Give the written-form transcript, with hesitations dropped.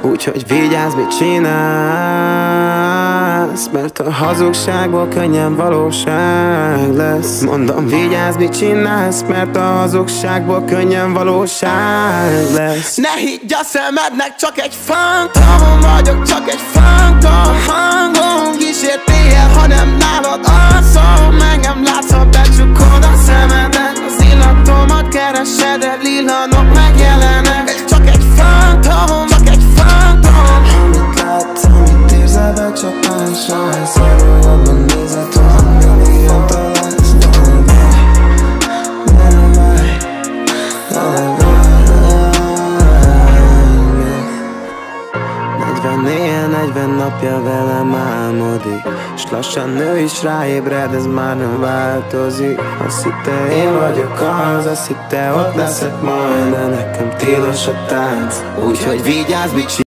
Úgyhogy vigyázz, mit csinálsz, mert a hazugságból könnyen valóság lesz. Mondom, vigyázz, mit csinálsz, mert a hazugságból könnyen valóság lesz. Ne higgy a szemednek, csak egy fantom vagyok, csak egy fantom. Hangom kísért éjjel, ha nem nálad alszom. Engem látsz, ha becsukod a szemedet. Az illatomat keresed, de villanok megjelenek. Csak egy fantom, csak egy fantom. Amit látsz, amit érzel, becsapással. Szarulodban nézed, ha millió találsz. Éjjel 40 napja velem álmodik, s lassan nő is ráébred, ez már nem változik. Azt hitte én vagyok az, azt hitte ott leszek majd, de nekem tilos a tánc. Úgyhogy vigyázz, mit csinálsz.